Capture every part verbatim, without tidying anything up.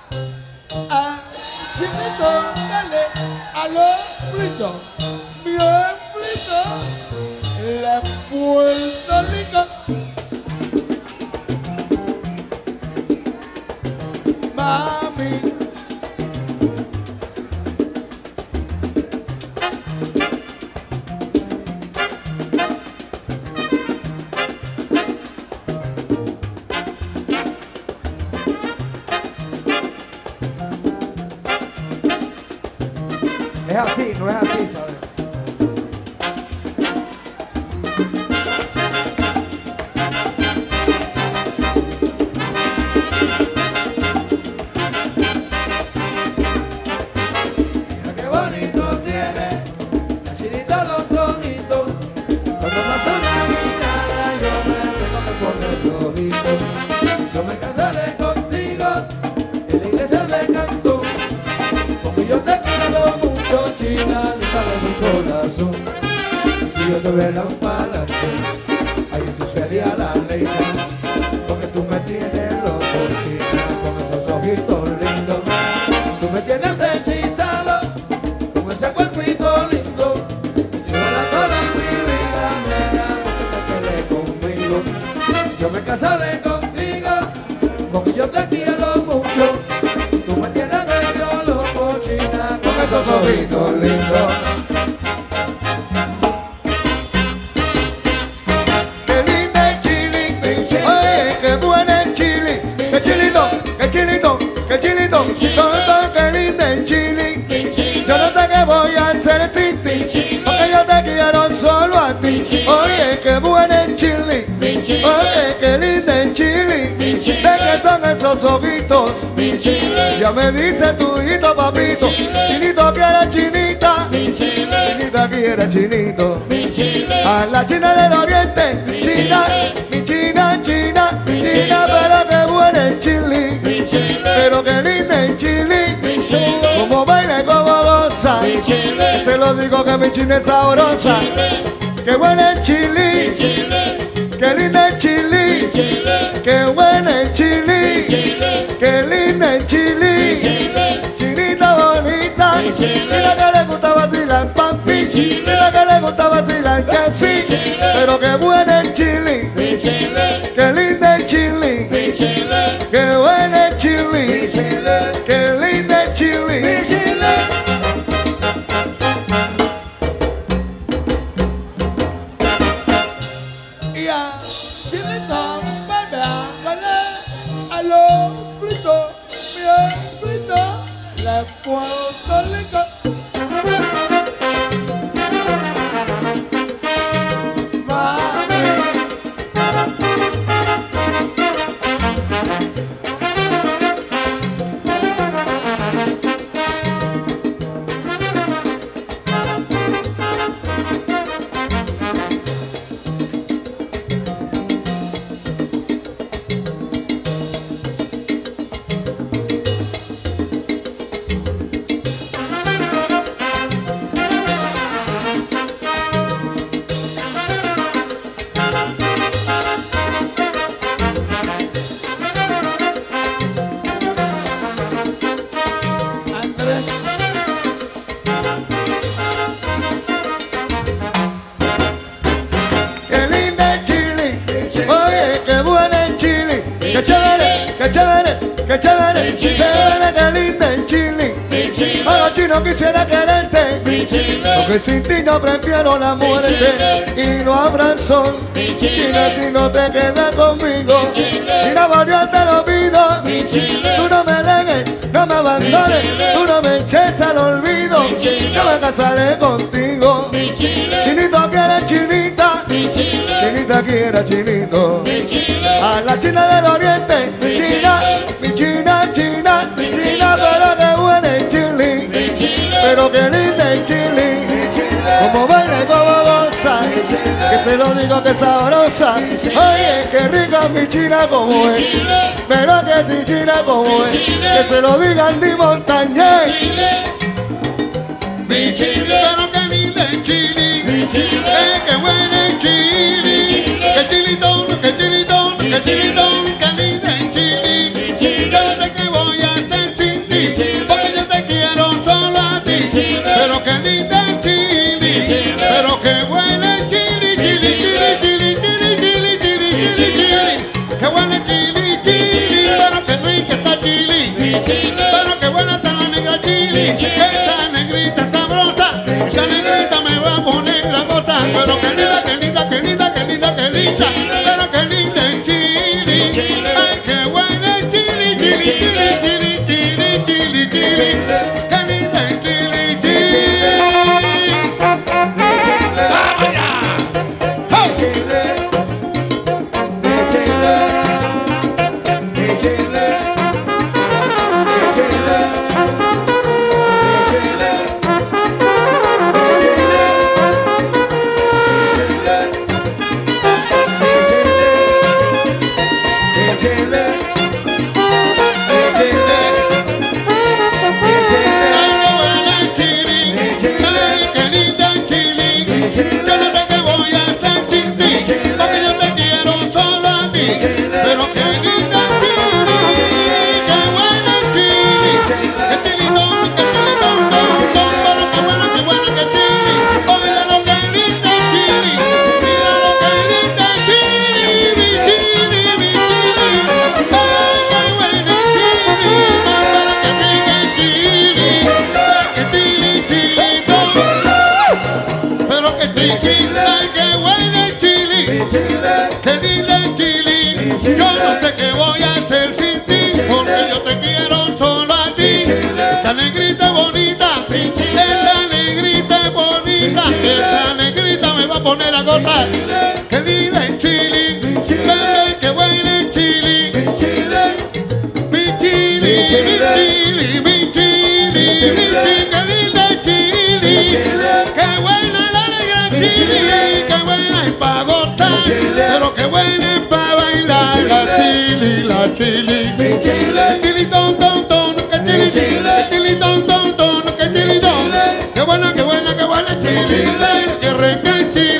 Ah, chinito, dale a los fritos, bien fritos, la Puerto Rico. Mami. Es así, no es así, ¿sabes? Mira qué bonito tiene, la chinita los ojitos. Cuando pasa una guitarra yo me tengo que poner rojito. Yo me casaré contigo, en la iglesia le canto, porque yo te quiero mucho, China, ni sabe mi corazón. Y si yo tuviera un palacio, ahí tú sería la reina, porque tú me tienes loco, China, con esos ojitos lindos. Tú me tienes hechizado, con ese cuerpito lindo. Yo la toda mi vida, nena, porque te quedé conmigo. Yo me casaré contigo, porque yo te quiero mucho. Tú me tienes medio loco, China, con esos ojitos lindos. Qué linda el chili, oye, qué buena el chili, qué chilito, qué chilito, qué chilito, todo qué linda el chili. Yo no sé qué voy a hacer sin ti, porque yo te quiero solo a ti. Oye, qué buena el chili, oye, qué linda el chili. ¿De qué son esos ojitos? Ya me dice tu hijito, papito, chinito quiere chinita, chinita quiere chinito. A la China del Oriente, China, mi China, China, China, pero qué buena el chili, pero qué linda el chili, como baila y como goza, se lo digo que mi China es sabrosa, qué buena el chili, qué linda el chili, qué buena el chili, qué linda el chili, chinita bonita, china que le gusta vacilar papi, china que le gusta vacilar que sí, pero qué buena el chili, qué linda el chili, qué buena el chili, qué linda el chili. Y a chinito, baby, dale a los fritos, bien fritos, la Puerto Rico. Qué chévere, qué chévere, qué chévere, chévere, qué linda el chili. Hago chino quisiera quererte, porque sin ti no prefiero la muerte y no habrá sol. China si no te quedas conmigo, China varios te lo pido. Tú no me dejes, no me abandones, tú no me eches al olvido. Yo me casaré contigo. Chinito quiere chinita, chinita quiere chinito. A la China del Oriente, China, mi China, China, China, pero qué buena el chili, pero qué linda el chili, como baila y como goza, que se lo digo que es sabrosa. Oye, qué rica mi China como es, pero que si China como es, que se lo diga Andy Montañez. Mi chili, pero qué linda el chili, eh, qué buena el chili, que chilitón, que chilitón, que chilitón, que linda el chili. Yo no sé qué voy a hacer si Pero qué buena está la negra chili, esa negrita sabrosa, esa negrita me va a poner la gota. Pero qué linda, qué linda, qué linda, qué linda, qué linda, pero qué linda es chili. Ay, qué buena es chili, chili, chili, chili, chili, chili, chili. Qué linda es chili, chili. ¡Vamos ya! Poner a gota, que linda en chili, bebé, que buena en chili, mi chili, mi chili, mi chili, que linda en chili, que buena la negra en chili, que buena es pa' gozar, pero que buena es pa' bailar la chili, la chili, mi chili, chili ton ton ton, que chili, que chili ton ton ton, que chili ton, que buena, que buena, que buena chili, que reca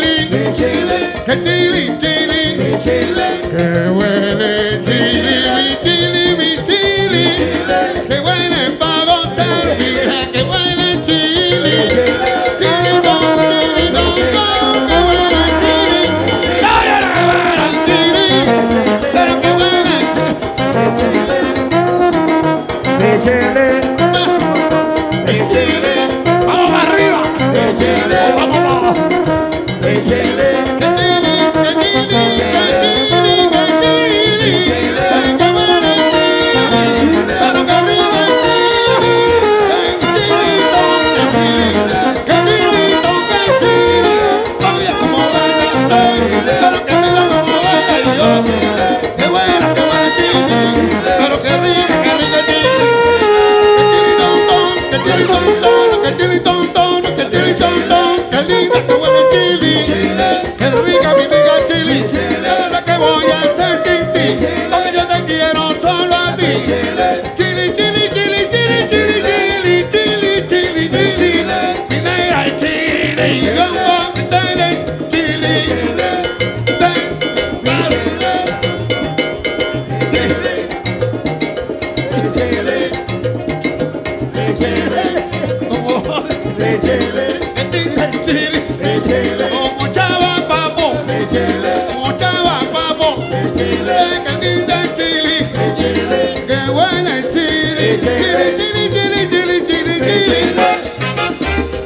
que chili, chili, mi chile, que huele chili, mi chili, mi chili, que huele pa' gozar, mira que huele chili, chili don, chili don, que huele chili, chili, pero que huele mi chile, mi chile, vamos para arriba, mi chile, vamos, vamos, mi chile.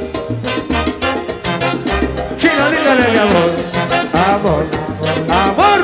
Amor, amor, amor.